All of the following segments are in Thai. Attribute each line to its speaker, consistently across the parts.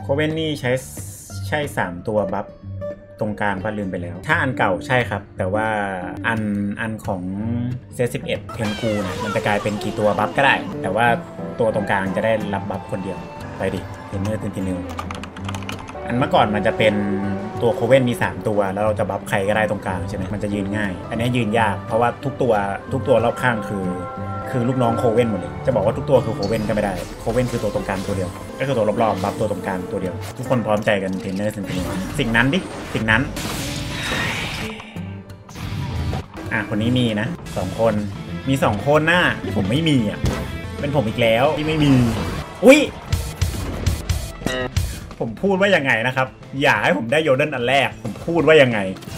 Speaker 1: เว่นนี่ใช่3ตัวบัฟตรงกลางก็ลืมไปแล้วถ้าอันเก่าใช่ครับแต่ว่าอันของเซต11เทนกูเนี่ยมันจะกลายเป็นกี่ตัวบัฟก็ได้แต่ว่าตัวตรงกลางจะได้รับบัฟคนเดียวไปดิเทนเนอร์ตินิวอันเมื่อก่อนมันจะเป็นตัวโคเว่นมี3ตัวแล้วเราจะบัฟใครก็ได้ตรงกลางใช่ไหมมันจะยืนง่ายอันนี้ยืนยากเพราะว่าทุกตัวรอบข้างคือลูกน้องโคเว่นหมดเลยจะบอกว่าทุกตัวคือโคเว่นก็ไม่ได้โคเว่นคือตัวตรงกลางตัวเดียวก็คือตัวรอบๆบัฟตัวตรงกลางตัวเดียวทุกคนพร้อมใจกันเทรนเนอร์สิ่งนั้นสิ่งนั้นคนนี้มีนะ2คนมี2คนน่ะที่ผมไม่มีอ่ะเป็นผมอีกแล้วที่ไม่มีอุ้ยผมพูดว่ายังไงนะครับอย่าให้ผมได้โยเดนอันแรกผมพูดว่ายังไง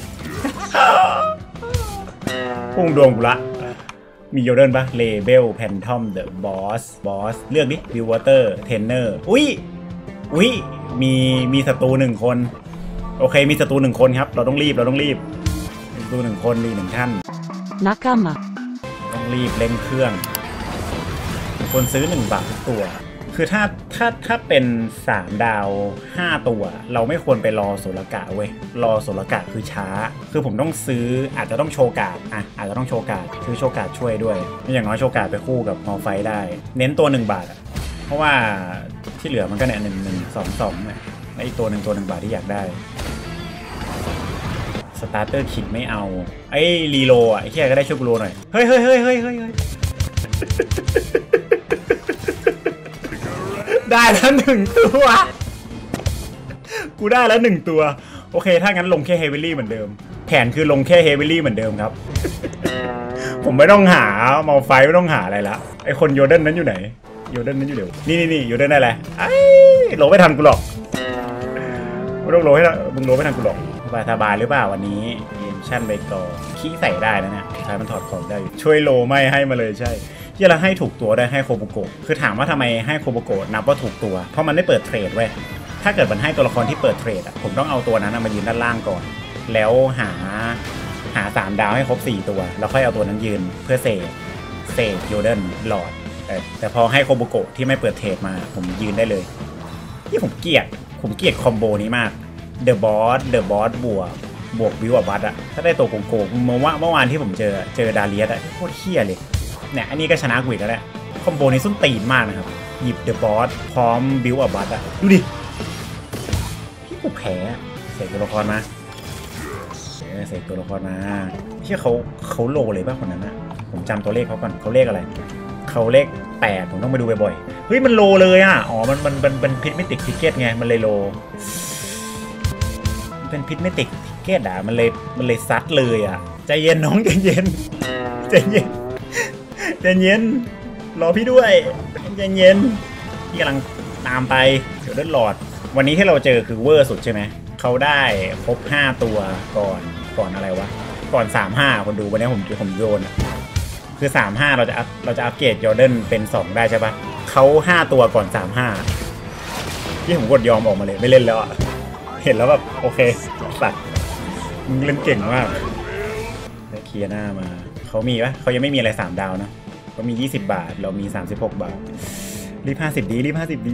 Speaker 1: พุ่งดวงกูละมีโยเดนปะเลเบลแพนทอมเดอะบอสเลือกดิบิววอเตอร์เทรนเนอร์อุ้ยมีศัตรู1คนโอเคมีศัตรู1คนครับเราต้องรีบศัตรู1คนมี1ท่านนักกามะต้องรีบเร่งเครื่องคนซื้อ1 บาททุกตัวคือถ้าเป็น3 ดาว5ตัวเราไม่ควรไปรอโซลกะเว้ยรอโซลกะคือช้าคือผมต้องซื้ออาจจะต้องโชกาดอาจจะต้องโชกาดซื้อโชกาดช่วยด้วยอย่างน้อยโชกาดไปคู่กับมอไฟได้เน้นตัว1 บาทเพราะว่าที่เหลือมันก็เนี่ย1 1 2 2เนี่ยไอ้ตัว1 บาทที่อยากได้สตาร์เตอร์คิดไม่เอาไอ้รีโลไอ้แค่ก็ได้ช่วยกูโลหน่อยเฮ้ยได้แล้ว1 ตัวกูได้แล้ว1 ตัวโอเคถ้างั้นลงแค่เฮเวลี่เหมือนเดิมแผนคือลงแค่เฮเวลี่เหมือนเดิมครับผมไม่ต้องหาเมาไฟไม่ต้องหาอะไรละไอคนโยเดนนั้นอยู่ไหนโยเดนนั้นอยู่เดี๋ยวนี่โยเดนได้แหละไอ้โหลไม่ทันกูหรอกไม่ต้องโหลให้มึงโหลไม่ทันกูหรอกสบายหรือเปล่าวันนี้เอมชั่นไปก่อนขี้ใส่ได้นะเนี่ยใช้มันถอดของได้ช่วยโลไม่ให้มาเลยใช่ที่เราให้ถูกตัวได้ให้โคโบโกะคือถามว่าทำไมให้โคโบโกะนับว่าถูกตัวเพราะมันไม่เปิดเทรดเว้ยถ้าเกิดมันให้ตัวละครที่เปิดเทรดผมต้องเอาตัวนั้นมายืนด้านล่างก่อนแล้วหา3 ดาวให้ครบ4 ตัวแล้วค่อยเอาตัวนั้นยืนเพื่อเซฟโยเดนหลอดแต่พอให้โคโบโกะที่ไม่เปิดเทรดมาผมยืนได้เลยที่ผมเกลียดคอมโบนี้มากเดอะบอสบวกวิวบัตอะถ้าได้ตัวโกงเมื่อวานที่ผมเจอดาเลียสอะโคตรเหี้ยเลยเนี่ยอันนี้ก็ชนะกูอีกแล้วแหละคอมโบนี้ส้นตีนมากนะครับหยิบเดอะบอสพร้อมบิวบัตอะดูดิพี่กูแพ้เสกตัวละครมาเชื่อเขาโลเลยป่ะคนนั้นอะผมจำตัวเลขเขาก่อนเขาเลขอะไรเขาเลข8ผมต้องไปดูบ่อยๆเฮ้ยมันโลเลยอะอ๋อมันพิษไม่ติดทิกเก็ตไงมันเลยโลเป็นพิษไม่ติดทิกเก็ตมันเลยซัดเลยอ่ะใจเย็นน้องใจเย็นรอพี่ด้วยใจเย็นพี่กำลังตามไปเดี๋ยวเดินหลอดวันนี้ที่เราเจอคือเวอร์สุดใช่ไหมเขาได้ครบ5 ตัวก่อนอะไรวะก่อน35คนดูวันนี้ผมโยนคือ35เราจะอัปเกรดโยเดนเป็น2ได้ใช่ปะเขา5 ตัวก่อน35ที่ผมกดยอมออกมาเลยไม่เล่นแล้วอ่ะเห็นแล้วแบบโอเคสัตว์มึงเล่นเก่งมากได้เคลียร์หน้ามาเขามีปะเขายังไม่มีอะไร3 ดาวนะเขามี20 บาทเรามี36 บาทรีบ50ดี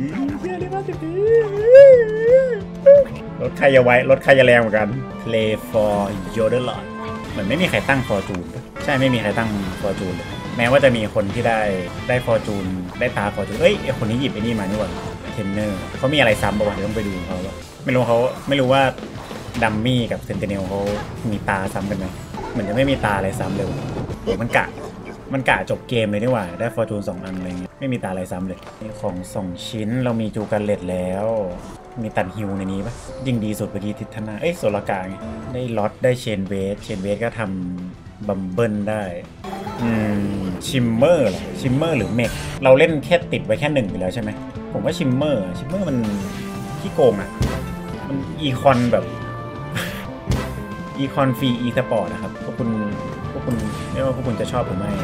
Speaker 1: รถใครจะไว้รถใครจะแรงเหมือนกัน Play for Yodelot เหมือนไม่มีใครตั้ง Fortune ใช่ไม่มีใครตั้ง Fortune เลยแม้ว่าจะมีคนที่ได้ Fortune ได้ตา Fortune ไอ้คนนี้หยิบไอ้นี่มานี่หว่าเทรนเนอร์เขามีอะไรซ้ำป่ะวะเดี๋ยวต้องไปดูเขาว่าไม่รู้ว่าดัมมี่กับเซนติเนลเขามีตาซ้ำกันไหมเหมือนจะไม่มีตาอะไรซ้ำเลยมันกะจบเกมเลยนี่หว่าได้ฟอร์จูน2 อันอะไรเงี้ยไม่มีตาอะไรซ้ำเลยมีของ2 ชิ้นเรามีจูการเลตแล้วมีตันฮิวในนี้ปะยิ่งดีสุดเมื่อกี้ทิศนาโซลากาไงได้ล็อตได้เชนเวสก็ทำบัมเบิลได้ชิมเมอร์หรือเมกเราเล่นแค่ติดไว้แค่1ไปแล้วใช่ไหมผมว่าชิมเมอร์มันขี้โกงอ่ะมันอีคอนแบบอีคอนฟรีอีสปอร์ตนะครับพวกคุณไม่ว่าพวกคุณจะชอบหรือไม่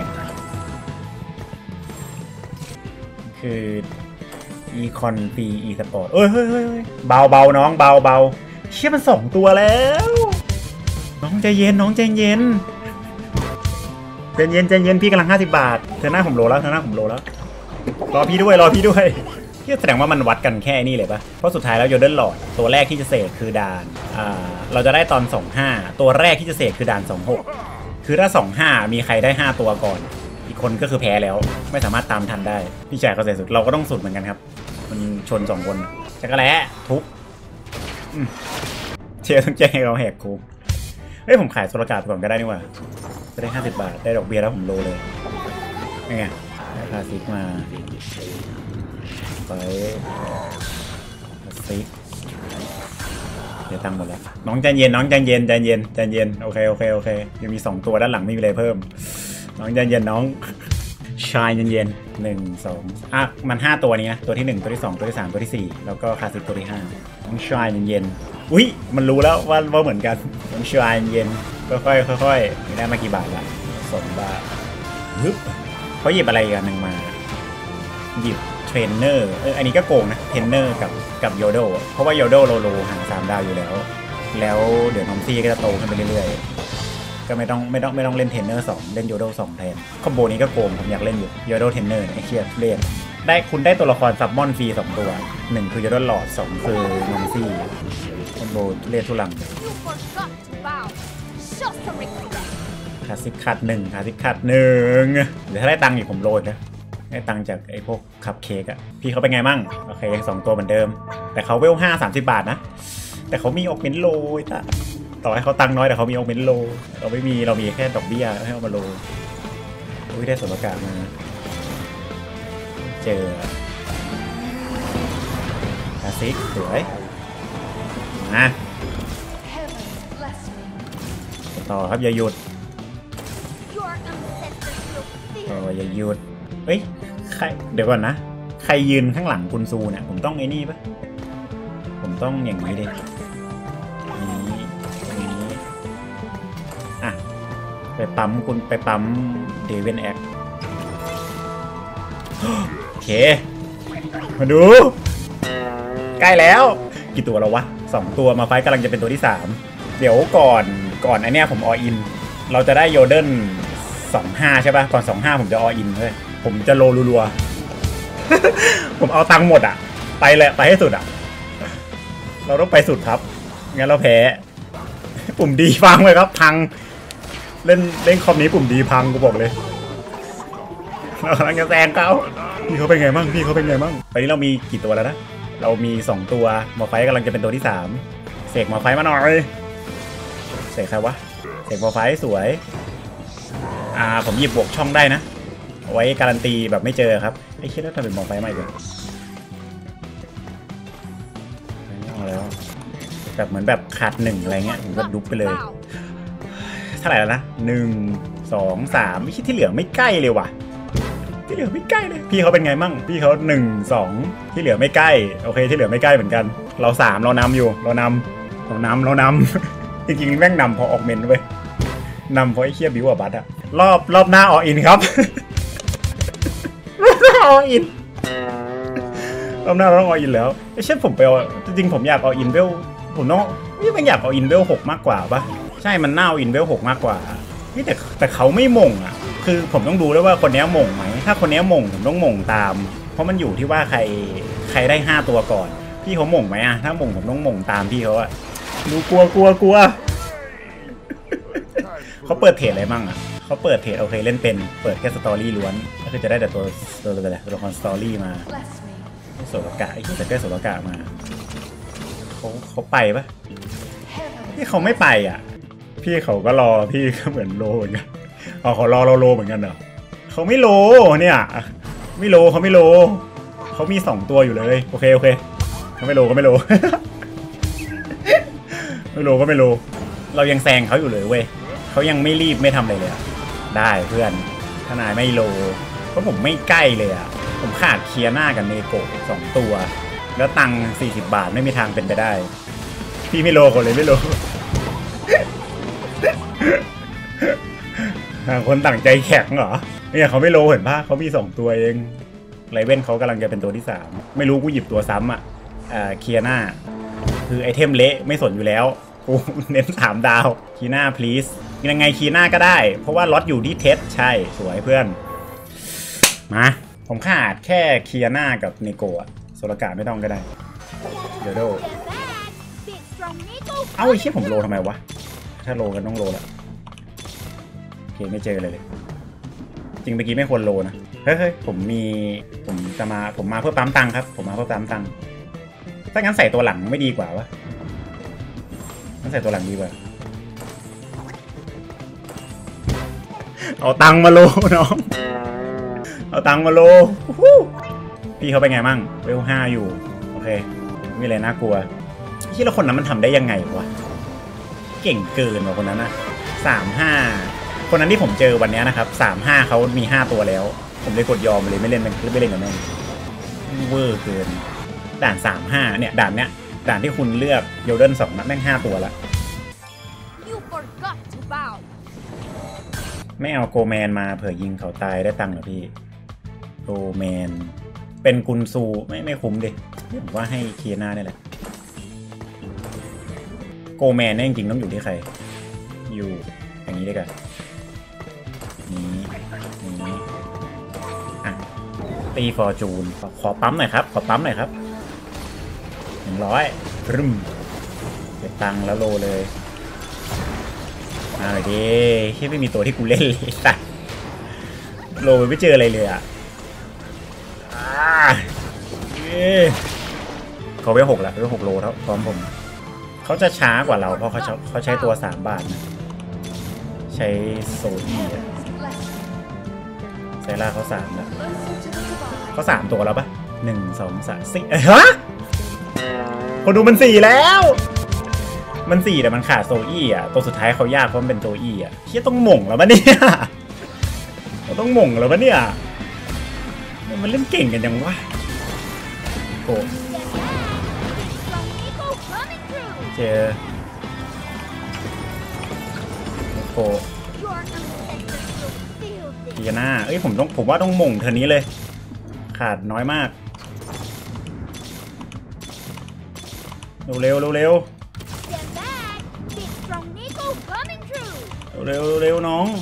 Speaker 1: คืออีคอนฟรีอีสปอร์ตเฮ้ยเบาน้องเบาเชี่ยมัน2 ตัวแล้วน้องใจเย็นพี่กำลัง50 บาทเธอหน้าผมโลแล้วรอพี่ด้วยที่แสดงว่ามันวัดกันแค่นี้เลยปะเพราะสุดท้ายแล้วโยเดิร์นหลอดตัวแรกที่จะเสกคือด่านเราจะได้ตอน25ตัวแรกที่จะเสกคือด่าน26คือถ้า25มีใครได้5ตัวก่อนอีกคนก็คือแพ้แล้วไม่สามารถตามทันได้พี่ชายเขาเสร็จสุดเราก็ต้องสุดเหมือนกันครับมันชน2คนจักรแล้ทุบเชียร์ต้องแจ้งให้เราแหกโค้งเฮ้ยผมขายโซลกาดก่อนก็ได้นี่หว่าจะได้50 บาทได้ดอกเบี้ยแล้วผมโลเลยนี่ไงได้คาซิกมาไปซิกเดี๋ยวตังค์หมดแล้วน้องใจเย็นน้องใจเย็นใจเย็นใจเย็นโอเคยังมี2ตัวด้านหลังไม่มีอะไรเพิ่มน้องใจเย็นน้องชายเย็น1 2มัน5ตัวนี้นะตัวที่1ตัวที่2ตัวที่3ตัวที่4แล้วก็คาซิกตัวที่5น้องชายเย็นอุ้ยมันรู้แล้วว่าเหมือนกันน้องชายเย็นค่อยได้มากี่บาทละ2 บาทฮึบเขาหยิบอะไรกันหนึ่งมาหยิบเทรนเนอร์อันนี้ก็โกงนะเทรนเนอร์กับโยโดเพราะว่าโยโดโลหา3 ดาวอยู่แล้วเดี๋ยวน้องซี่ก็จะโตขึ้นไปเรื่อยๆก็ไม่ต้องเล่นเทรนเนอร์2เล่นโยโด2แทนคอมโบนี้ก็โกงผมอยากเล่นอยู่โยโดเทรนเนอร์ไอ้เชียเล่นได้คุณได้ตัวละครซับมอนฟรี2ตัว1คือโยโดหลอด2คือน้องซี่คอมโบเล่นทุลังคาซิคัด1คาซิคัด1เดี๋ยวถ้าได้ตังค์อีกผมโรยนะได้ตังค์จากไอ้พวกคัพเค้กอะพี่เขาเป็นไงมั่งโอเค2 ตัวเหมือนเดิมแต่เขาเวล5 30 บาทนะแต่เขามีออกเมนโลต่อให้เขาตังค์น้อยแต่เขามีออกเมนโลเราไม่มีเรามีแค่ดอกเบี้ยให้เอามาโลได้ส่วนประกาศมาเจอคาซิกสวยนะต่อครับอย่าหยุดอย่าหยุดเฮ้ยใครเดี๋ยวก่อนนะใครยืนข้างหลังคุณซูเนี่ยผมต้องไอ้นี่ปะผมต้องอย่างนี้ดินี้อ่ะไปปั๊มคุณไปปั๊มเดวินแอคโอเคมาดูใกล้แล้วกี่ตัวแล้ววะ2 ตัวมาไฟกำลังจะเป็นตัวที่3เดี๋ยวก่อนไอเนี้ยผมออินเราจะได้โยเดิร์น25ใช่ป่ะก่อน25ผมจะออินเลยผมจะโลรัวๆ ผมเอาตังค์หมดอ่ะไปเลยไปให้สุดอ่ะเราต้องไปสุดครับงั้นเราแพ้ปุ่มดีฟังเลยครับพังเล่นคอมนี้ปุ่มดีพังกูบอกเลยเรากำลังจะแซงเขาพี่เขาเป็นไงบ้างพี่เขาเป็นไงบ้างตอนนี้เรามีกี่ตัวแล้วนะเรามี2 ตัวหมอไฟกำลังจะเป็นตัวที่3เสกหมอไฟมาหน่อยเสกใครวะเสกหมอไฟสวยผมหยิบบวกช่องได้นะเอาไว้การันตีแบบไม่เจอครับไอ้คิดว่าทำเป็นหมอไฟใหม่เลยเอาแล้วแบบเหมือนแบบขาด1อะไรเงี้ยผมก็ดุ๊บไปเลยเท่าไหร่แล้วนะ1 2 3ไม่คิดที่เหลือไม่ใกล้เลยว่ะที่เหลือไม่ใกล้เลยพี่เขาเป็นไงมั่งพี่เขา1 2ที่เหลือไม่ใกล้โอเคที่เหลือไม่ใกล้เหมือนกันเรา3เรานำอยู่เรานำจริงๆแม่งนำพอออกเมนต์เว้ยนำเพราะไอ้เคียบิวบัตอะรอบหน้าออินครับ ออินรอบหน้าเราต้องออินแล้วไอ้เช่นผมไปจริงๆผมอยากออินเวลผมต้องไม่อยากออินเวล6มากกว่าปะใช่มันน่าออินเวล6มากกว่าแต่เขาไม่มงอะคือผมต้องดูด้วยว่าคนนี้มงไหมถ้าคนนี้มงผมต้องมงตามเพราะมันอยู่ที่ว่าใครได้5 ตัวก่อนพี่เขามงไหมอะถ้ามงผมต้องมงตามพี่เขาอะดูกลัวเขาเปิดเทรดอะไรบ้างอ่ะเขาเปิดเทรดโอเคเล่นเป็นเปิดแค่สตอรี่ล้วนก็คือจะได้แต่ตัวละครสตอรี่มาโสรกะไอ้ที่แต่แค่โสรกะมาเขาไปปะพี่เขาไม่ไปอ่ะพี่เขาก็รอพี่ก็เหมือนโลเหมือนกันเขารอเราโลเหมือนกันเหรอเขาไม่โลเนี่ยไม่โลเขาไม่โลเขามี2 ตัวอยู่เลยโอเคเขาไม่โลก็ไม่โล ไม่โลก็ไม่โลเรายังแซงเขาอยู่เลยเว้ยเขายังไม่รีบไม่ทำอะไรเลยได้เพื่อนทนายไม่โลเพราะผมไม่ใกล้เลยอ่ะผมขาดเคลียร์หน้ากับเนโกะ2 ตัวแล้วตังค์40 บาทไม่มีทางเป็นไปได้พี่ไม่โลคนเลยไม่โล คนต่างใจแข็งเหรอเนี่ยเขาไม่โลเห็นปะเขามี2 ตัวเองไรเว้นเขากำลังจะเป็นตัวที่3ไม่รู้กูหยิบตัวซ้ำอ่ะเคลียร์หน้าคือไอเทมเละไม่สนอยู่แล้วกูเน้น3 ดาวคีน่า please ยังไงคีน่าก็ได้เพราะว่าล็อตอยู่ที่เทสใช่สวยเพื่อนมาผมขาดแค่คีน่ากับเนโกะลกาไม่ต้องก็ได้เดี๋ยวเอ้าไอ้เชี่ยผมโลทำไมวะถ้าโลกันต้องโลละโอเคไม่เจอเลยจริงเมื่อกี้ไม่ควรโลนะเฮ้ยผมมาเพื่อปั๊มตังค์ครับผมมาเพื่อปั๊มตังค์ถ้างั้นใส่ตัวหลังไม่ดีกว่าวะงั้นใส่ตัวหลังดีกว่าเอาตังค์มาโลน้องเอาตังค์มาโลพี่เขาไปไงมั่งเวล5อยู่โอเคไม่เลยน่ากลัวที่เราคนนั้นมันทำได้ยังไงวะเก่งเกินว่ะคนนั้นนะ35คนนั้นที่ผมเจอวันนี้นะครับ35เขามี5ตัวแล้วผมเลยกดยอมเลยไม่เล่นกับแม่งเวอร์เกินด่าน35เนี่ยด่านเนี้ยด่านที่คุณเลือกโยเดิล2นะแม่ง5ตัวละไม่เอาโกแมนมาเผื่อยิงเขาตายได้ตังค์เหรอพี่โกแมนเป็นกุนซูไม่คุ้มดิผมว่าให้เคียนาเนี่ยแหละโกแมนเนี่ยจริงๆต้องอยู่ที่ใครอยู่อย่างนี้ด้วยกันนี้อ่ะตีฟอร์จูนขอปั๊มหน่อยครับขอปั๊มหน่อยครับ100รึมเก็บตังค์แล้วโลเลยมาเลยดิที่ไม่มีตัวที่กูเล่นเลยสัตว์โลไม่เจออะไรเลยอ่ะเขาไป6แล้วไป6โลเท่าพร้อมผมเขาจะช้ากว่าเราเพราะเขาใช้ตัว3 บาทนะใช้โซอี้ไซร่าเขา3แล้วเขา3ตัวแล้วปะ1 2 3 4ฮะคนดูมัน4แล้วมัน4แต่มันขาดโซอี้อ่ะตัวสุดท้ายเขายากเพราะมันเป็นโซอี้อ่ะเชี่ยต้องหม่งแล้วปะเนี่ยเราต้องหม่งแล้วปะเนี่ยมันเล่นเก่งกันยังวะโกเจอโกเทียน่าเอ้ยผมว่าต้องหม่งเทอร์นี้เลยขาดน้อยมากเร็วเร็วน้อง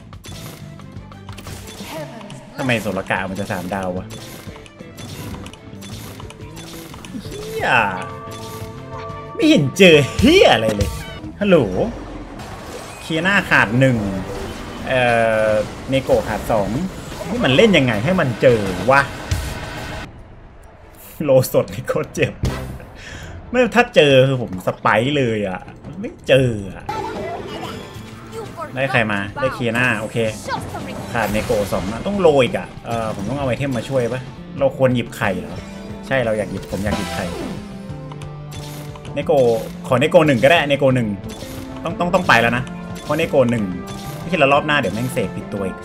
Speaker 1: ทำไมโซลกามันจะ3 ดาววะเฮียไม่เห็นเจอเฮียอะไรเลยฮัลโหลเคียน่าขาด1เนโกะขาด2นี่มันเล่นยังไงให้มันเจอวะโลสดนี่โคตรเจ็บไม่ถ้าเจอคือผมสไปร์เลยอ่ะไม่เจออ่ะได้ใครมาได้เคียน่าโอเคขาดเนโกะ2ต้องโรยอีกอ่ะผมต้องเอาไอเทมมาช่วยปะเราควรหยิบไข่เหรอใช่เราอยากหยิบผมอยากหยิบไข่เนโกขอเนโก1ก็ได้เนโก1ต้องไปแล้วนะเพราะเนโก1ไม่คิดละรอบหน้าเดี๋ยวแม่งเสกผิดตัวอีก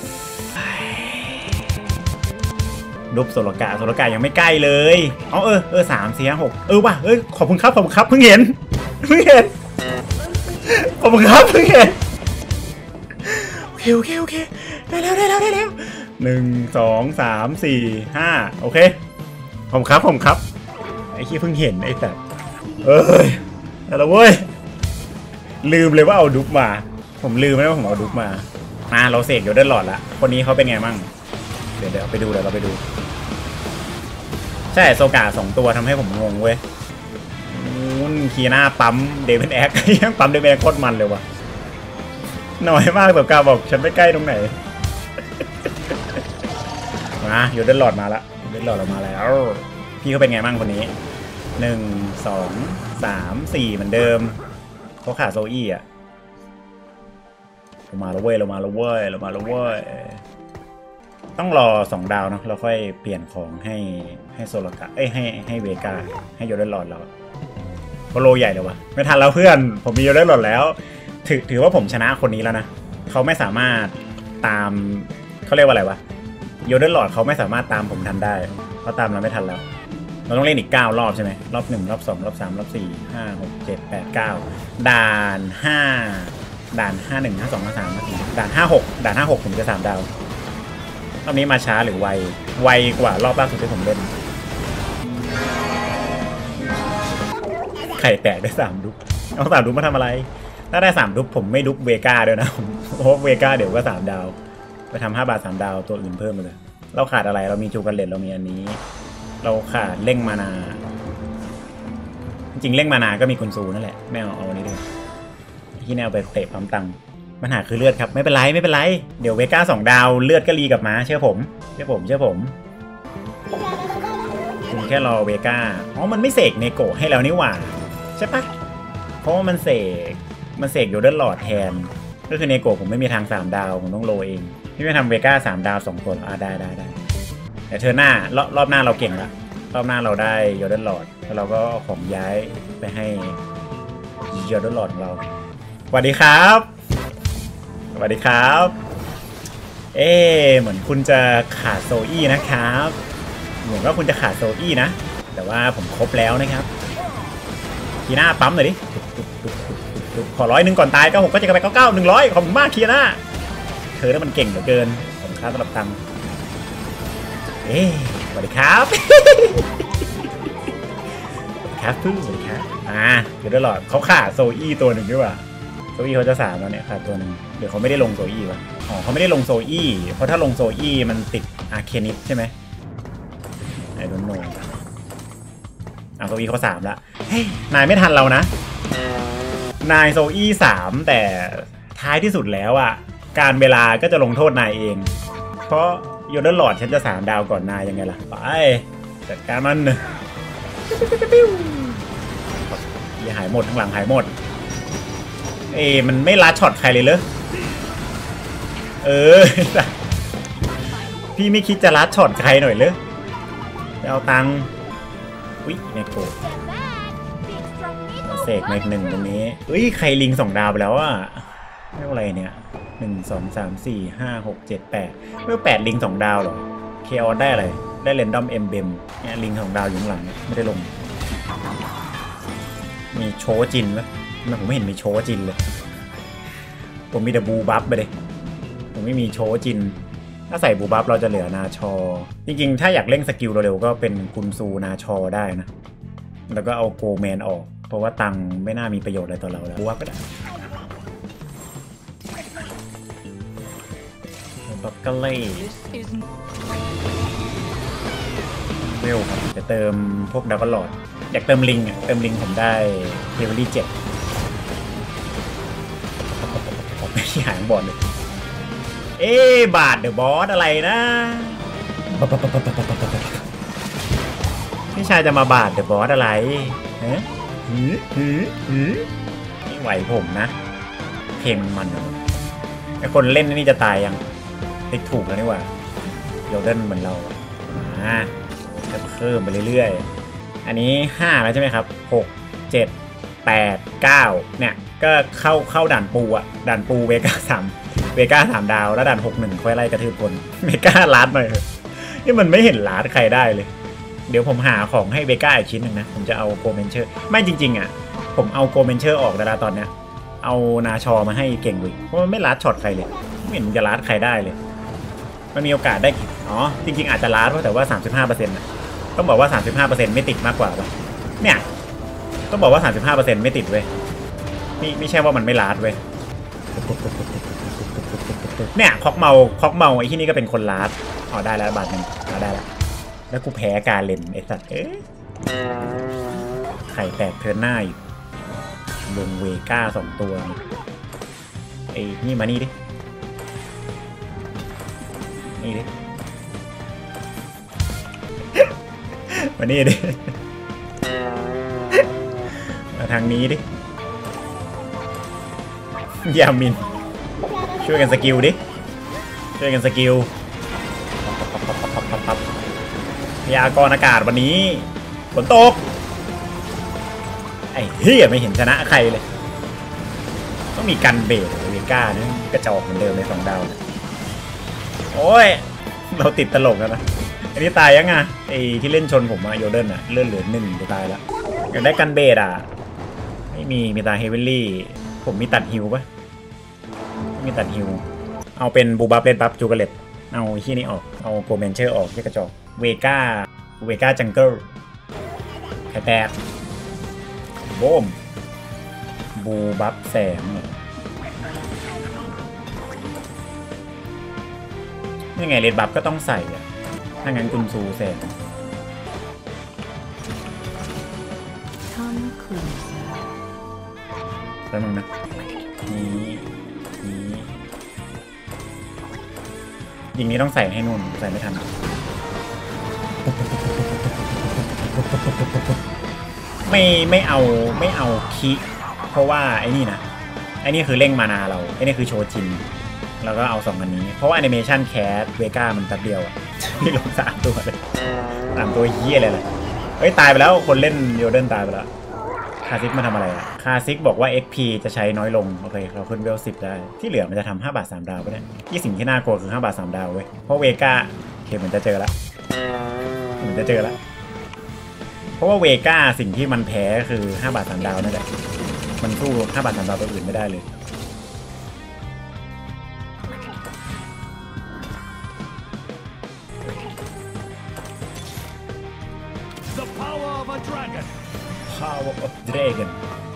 Speaker 1: รูปโซลกายังไม่ใกล้เลย3 4 5 6ว่ะขอบคุณครับเพิ่งเห็นขอบคุณครับเพิ่งเห็นโอเคได้แล้ว1 2 3 4 5โอเคผมครับไอ้ที่เพิ่งเห็นไอ้แต่แล้วเว้ยลืมเลยว่าเอาดุ๊กมาผมลืมไม่ได้ว่าผมเอาดุ๊กมาเราเสกอยู่ด้านหลอดละคนนี้เขาเป็นไงมั่งเดี๋ยวไปดูเราไปดูใช่โซกา2 ตัวทำให้ผมงงเว้ยคีน่าปั๊มเดวินแอคยังปั๊มเดวินแอคโคตรมันเลยวะน้อยมากแบบกาบอกฉันไม่ใกล้ตรงไหนอยู่ด้านหลอดมาละด้านหลอดเรามาแล้วพี่เขาเป็นไงบ้างคนนี้1 2 3 4เหมือนเดิมเขาขาดโซอี้อ่ะเรามาแล้วเว้ยต้องรอ2 ดาวเนาะเราค่อยเปลี่ยนของให้โซลกาให้เวกาให้โยเดนหลอดเราเพราะโลใหญ่เลยวะไม่ทันแล้วเพื่อนผมมีโยเดนหลอดแล้วถือว่าผมชนะคนนี้แล้วนะเขาไม่สามารถตามเขาเรียกว่าอะไรวะโยเดนหลอดเขาไม่สามารถตามผมทันได้เขาตามเราไม่ทันแล้วเราต้องเล่นอีก9 รอบใช่ไหมรอบ1รอบ2รอบ3รอบ4 5 6 7 8 9ด่าน5ด่าน5 1 5 2 5 3ด่าน5 6ด่าน5 6ผมจะ3 ดาวรอบนี้มาช้าหรือไวกว่ารอบล่าสุดที่ผมเล่นไข่แตกได้3 ดุ๊กเอา3 ดุ๊กมาทำอะไรถ้าได้3 ดุ๊กผมไม่ดุ๊กเวก้าด้วยนะเพราะเวก้าเดี๋ยวก็3 ดาวไปทำ5 บาท 3 ดาวตัวอื่นเพิ่มมาเลยเราขาดอะไรเรามีจูกันเลตเรามีอันนี้เราขาดเร่งมานาจริงๆเร่งมานาก็มีกุนซูนั่นแหละไม่เอาอันนี้ด้วยที่แนวไปเตะปั๊มตังปัญหาคือเลือดครับไม่เป็นไรไม่เป็นไรเดี๋ยวเวก้า2 ดาวเลือดก็รีกลับมาเชื่อผมคุณแค่รอเวก้าอ๋อมันไม่เสกเนโกะให้แล้วนี่หว่าใช่ปะเพราะว่ามันเสกโยเดนหลอดแทนก็คือเนโกะผมไม่มีทาง3 ดาวผมต้องโรเองที่ไม่ทำเวก้า3 ดาว2 ตัวได้แต่เธอหน้ารอบหน้าเราเก่งละรอบหน้าเราได้โยเดนหลอดแล้วเราก็ของย้ายไปให้โยเดนหลอดของเราสวัสดีครับเหมือนคุณจะขาดโซอี้นะครับเหมือนว่าคุณจะขาดโซอี้นะแต่ว่าผมครบแล้วนะครับคีน่าปั๊มหน่อยดิขอ100ก่อนตาย96ก็จะกลับไป99 100ขอบคุณมากคีน่าเธอถ้ามันเก่งเหลือเกินผมค่าสำหรับตังค์สวัสดีครับสวัสดีครับเดี๋ยวตลอดเขาขาดโซอี้ตัวหนึ่งด้วยว่ะโซอี้เขาจะ3แล้วเนี่ยขาดตัวหนึ่งเดี๋ยวเขาไม่ได้ลงโซอี้ว่ะอ๋อเขาไม่ได้ลงโซอี้เพราะถ้าลงโซอี้มันติดอาร์เคนิสใช่ไหมไอ้โดนโนโซอี้เขา3ละเฮ้ยนายไม่ทันเรานะนายโซอี้3แต่ท้ายที่สุดแล้วอ่ะการเวลาก็จะลงโทษนายเองเพราะโยเดนหลอดฉันจะ3 ดาวก่อนนายยังไงล่ะไปจัดการมันอย่าหายหมดทั้งหลังหายหมดมันไม่ลัดช็อตใครเลยเหรอพี่ไม่คิดจะลัดช็อตใครหน่อยเลยจะเอาตังค์อุ๊ยเนโกะเสกมาอีก1ตรงนี้ใครลิง2 ดาวไปแล้วอ่ะไม่อะไรเนี่ย1 2 3 4 5 6 7 8ไม่8ลิง2 ดาวหรอเคออได้อะไรได้เรนดอมเอ็มเบมเนี่ยลิง2 ดาวอยู่ข้างหลังไม่ได้ลงมีโชจินไหมผมไม่เห็นมีโชจินเลยผมมีแต่บูบัฟไปเลยผมไม่มีโชจินถ้าใส่บูบัฟเราจะเหลือนาชอจริงๆถ้าอยากเล่นสกิลเร็วๆก็เป็นกุนซูนาชอได้นะแล้วก็เอาโกแมนออกเพราะว่าตังไม่น่ามีประโยชน์อะไรต่อเราแล้วบูบัฟก็ได้บัฟก็เล่เวลครับจะเติมพวกดับเบิลหลอดอยากเติมลิงผมได้เทเวอรี่7ไม่หายบอลเลยบาทเดอะบอสอะไรนะพี่ชายจะมาบาทเดอะบอสอะไรไม่ไหวผมนะเพลงมันไอคนเล่นนี่จะตายยังติ๊กถูกแล้วนี่ว่าโยเดนเหมือนเราจะเพิ่มไปเรื่อยๆอันนี้5แล้วใช่ไหมครับ6 7 8 9เนี่ยก็เข้าด่านปูด่านปูเวก้า3 ดาวแล้วด่าน61ค่อยไล่กระทืบคนเวก้าลัดหน่อยนี่มันไม่เห็นลัดใครได้เลยเดี๋ยวผมหาของให้เวก้าอีกชิ้นหนึ่งนะผมจะเอาโกเมนเชอร์ไม่จริงๆผมเอาโกเมนเชอร์ออกแล้วตอนเนี้ยเอานาชอมาให้เก่งวิเพราะมันไม่ลัดช็อตใครเลยไม่เห็นจะลัดใครได้เลยมันมีโอกาสได้จริงๆอาจจะลัดแต่ว่า 35% นะต้องบอกว่า 35% ไม่ติดมากกว่าป่ะเนี่ยต้องบอกว่า 35% ไม่ติดเว้ยไม่ใช่ว่ามันไม่ลัดเว้ยเนี่ยคอกเมาไอ้ที่นี่ก็เป็นคนลัดได้แล้วบาทนึงได้แล้วกูแพ้การเล่นไอ้สัตว์ไข่แตกเทิร์นหน้าอยู่ลงเวก้า2 ตัวนี่มานี่ดิมานี่ดิมาทางนี้ดิยามินช่วยกันสกิลดิพยากรณ์อากาศวันนี้ฝนตกไอ้เหี้ยไม่เห็นชนะใครเลยต้องมีกันเบรกเวก้านี่กระจอกเหมือนเดิมใน2 ดาวโอ้ยเราติดตลกแล้วนะอันนี้ตายยังที่เล่นชนผมโยเดนเลื่อนเหลือ1จะตายแล้วอยากได้กันเบรไม่มีตาเฮเวลลี่ผมมีตัดฮิวปะมีตัดฮิวเอาเป็นบูบัฟเลดบัฟจูเกเลตเอาที่นี้ออกเอาโกเมนเชอร์ออกที่กระจอกเวก้าจังเกิลไข่แตกโบมบูบัฟแสงยังไงเลดบัฟก็ต้องใส่ถ้างั้นกุนซูแสงแล้วมึงนะนี้ยิงนี้ต้องใส่ให้นุ่นใส่ไม่ทันไม่เอาคิเพราะว่าไอ้นี่นะไอ้นี่คือเร่งมานาเราไอ้นี่คือโชจินแล้วก็เอา2อันนี้เพราะว่าแอนิเมชันแคสเวก้ามันแป๊บเดียวอ่ะนี่ลง3ตัวเลย3ตัวเหี้ยอะไรล่ะเฮ้ยตายไปแล้วคนเล่นโยเดนตายไปแล้วคาซิกมาทำอะไรอะคาซิกบอกว่า XP จะใช้น้อยลงโอเคเราขึ้นเวล10ได้ที่เหลือมันจะทำ5 บาท 3 ดาวไปเนี่ยที่สิ่งที่น่ากลัวคือ5 บาท 3 ดาวเว้ยเพราะเวก้าโอเคเหมือนจะเจอแล้วเพราะว่าเวก้าสิ่งที่มันแพ้คือ5 บาท 3 ดาวนั่นแหละมันสู้5 บาท 3 ดาวตัวอื่นไม่ได้เลยPower of Dragon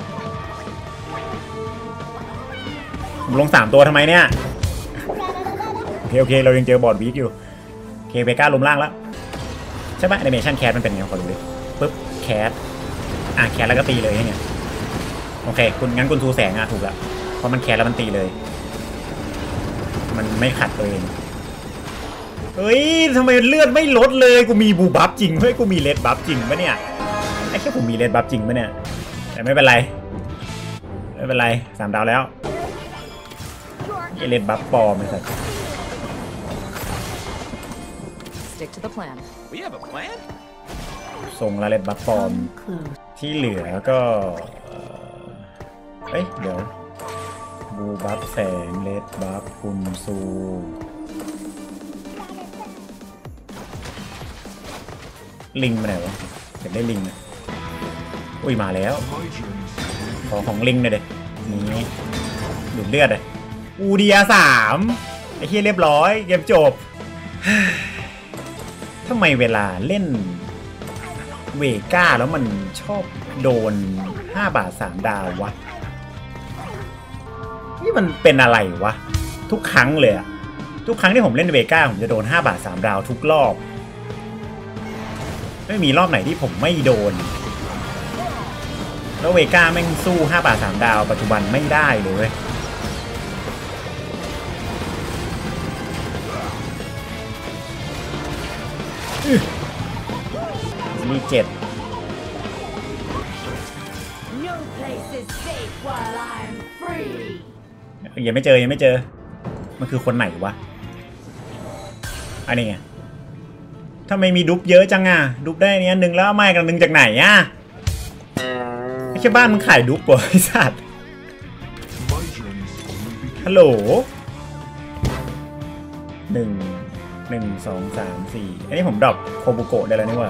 Speaker 1: ผมลง3ตัวทำไมเนี่ยโอเคเรายังเจอบอร์ดวีคอยู่โอเคเวก้าล้มล่างแล้วใช่ปะแอนิเมชันแคสมันเป็นไงขอดูดิปึ๊บแคสแคสแล้วก็ตีเลยเนี่ยโอเคงั้นคุณทูแสงถูกแล้วเพราะมันแคสแล้วมันตีเลยมันไม่ขัดตัวเองเฮ้ยทำไมเลือดไม่ลดเลยกูมีบูบัฟจริงเฮ้ยกูมีเลดบัฟจริงปะเนี่ยไอ้แค่ผมมีเลดบัฟจริงปะเนี่ยแต่ไม่เป็นไร3 ดาวแล้วเลดบัฟปลอมเลยสัสส่งละเลดบัฟปลอมที่เหลือก็เดี๋ยวบูบัฟแสงเลดบัฟคุณซูลิงมาไหนวะอยากได้ลิงนะอุ้ยมาแล้วของลิงเลยเด็กนี้ดูดเลือดเลยอูเดีย3ไอ้เหี้ยเรียบร้อยเกมจบทำไมเวลาเล่นเวก้าแล้วมันชอบโดน5 บาท 3 ดาววะนี่มันเป็นอะไรวะทุกครั้งเลยอะทุกครั้งที่ผมเล่นเวก้าผมจะโดน5 บาท 3 ดาวทุกรอบไม่มีรอบไหนที่ผมไม่โดนแล้วเวก้าแม่งสู้5 บาท 3 ดาวปัจจุบันไม่ได้เลยมี7ยังไม่เจอมันคือคนไหนวะอันนี้ไงทำไมมีดุ๊บเยอะจังอ่ะดุ๊บได้เนี้ย1แล้วไม่กัน1จากไหนอ่ะไม่ใช่บ้านมึงขายดุ๊บป่ะไอ้สัตว์ฮัลโหล1 2 3 4อันนี้ผมดรอปโคบุโกะได้แล้วนี่ว่า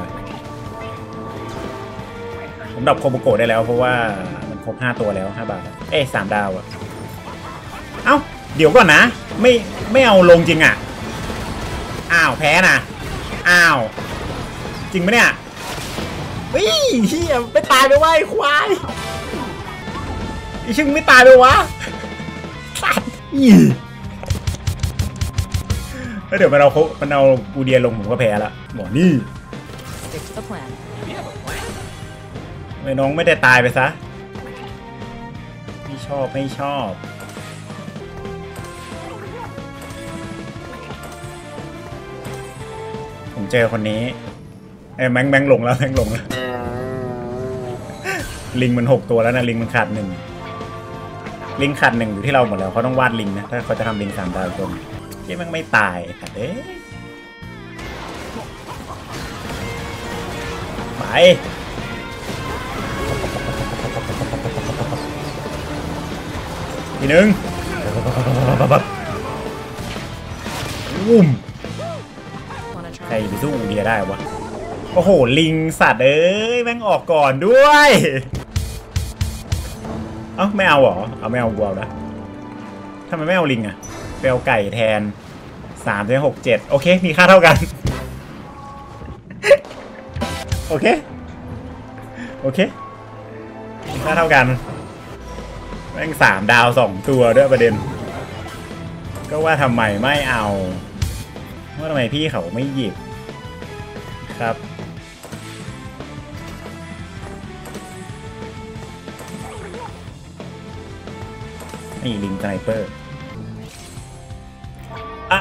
Speaker 1: ผมดรอปโคบุโกะได้แล้วเพราะว่ามันครบ5 ตัวแล้ว5 บาท3 ดาวอ่ะเอ้าเดี๋ยวก่อนนะไม่เอาลงจริงอ่ะแพ้นะจริงไหมเนี่ยเฮ้ยเฮียไม่ตายไปวะไอ้ควายไอ้ชึ่งไม่ตายไปวะสัตว์แล้วเดี๋ยวมันเอากูเดียลงผมก็แพ้ละบอกนี่ไม่น้องไม่ได้ตายไปซะไม่ชอบผมเจอคนนี้แมงลงแล้วลิงมัน6 ตัวแล้วนะลิงมันขาด1อยู่ที่เราหมดแล้วเขาต้องวาดลิงนะถ้าเขาจะทำลิง3 ดาวตัวที่มันไม่ตายค่ะไปทีนึงใครไปสู้อูเดียได้วะโอ้โหลิงสัตว์แม่งออกก่อนด้วยไม่เอาเหรอไม่เอาวัวนะทำไมไม่เอาลิงอะไปเอาไก่แทน3 6 7โอเคมีค่าเท่ากันโอเคมีค่าเท่ากันแม่ง3 ดาว2 ตัวด้วยประเด็นก็ว่าทำไมไม่เอาว่าทำไมพี่เขาไม่หยิบครับนี่ลิงสไนเปอร์อะ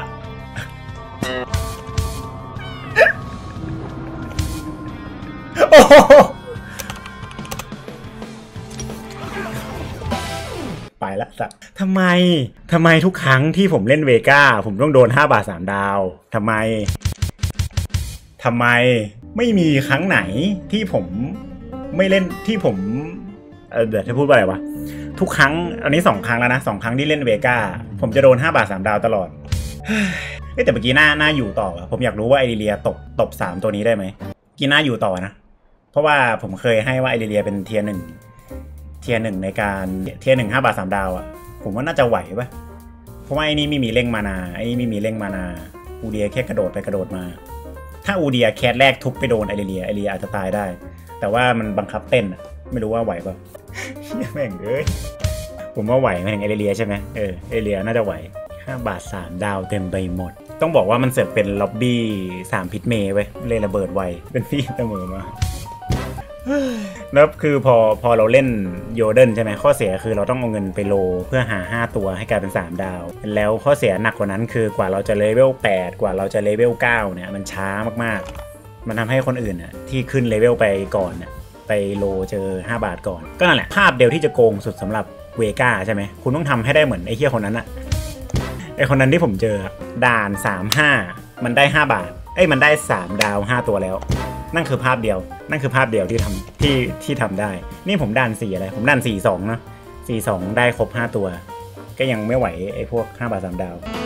Speaker 1: โอ้โหไปละสัตว์ทำไมทุกครั้งที่ผมเล่นเวก้าผมต้องโดน5 บาท 3 ดาวทำไมไม่มีครั้งไหนที่ผมไม่เล่นที่ผมเดี๋ยวจะพูดว่าอะไรวะทุกครั้งอันนี้2 ครั้งแล้วนะ2 ครั้งที่เล่นเวก้าผมจะโดน5 บาท 3 ดาวตลอดแต่เมื่อกี้หน้าอยู่ต่อผมอยากรู้ว่าไอริเลียตบ3ตัวนี้ได้ไหมกีน่าอยู่ต่อนะเพราะว่าผมเคยให้ว่าไอริเลียเป็นเทียร์ 1ในการเทียร์ 1 5 บาท 3 ดาวอ่ะผมว่าน่าจะไหวป่ะเพราะว่าไอ้นี่ไม่มีเร่งมานาอูเดียแค่กระโดดไปกระโดดมาถ้าอูเดียแคสแรกทุบไปโดนไอริเลียอาจจะตายได้แต่ว่ามันบังคับเต้นไม่รู้ว่าไหวป่ะแม่งผมว่าไหวแม่งไอริเลียใช่ไหมไอริเลียน่าจะไหว5 บาท 3 ดาวเต็มไปหมดต้องบอกว่ามันเสร็จเป็นล็อบบี้3 พิษเมย์ไว้เลยระเบิดไวเป็นพี่เสมอมาแล้วคือพอเราเล่นโยเดิลใช่ไหมข้อเสียคือเราต้องเอาเงินไปโลเพื่อหา5 ตัวให้กลายเป็น3 ดาวแล้วข้อเสียหนักกว่านั้นคือกว่าเราจะเลเวล8กว่าเราจะเลเวล9เนี่ยมันช้ามากๆมันทำให้คนอื่นที่ขึ้นเลเวลไปก่อนไปโลเจอ5 บาทก่อนก็นั่นแหละภาพเดียวที่จะโกงสุดสำหรับเวก้าใช่ไหมคุณต้องทำให้ได้เหมือนไอ้เหี้ยคนนั้นไอ้คนนั้นที่ผมเจอด่าน35มันได้5 บาทมันได้3 ดาว5 ตัวแล้วนั่นคือภาพเดียวที่ทำได้นี่ผมด่าน4อะไรผมด่าน42นะ42ได้ครบ5 ตัวก็ยังไม่ไหวไอ้พวก5 บาท 3 ดาว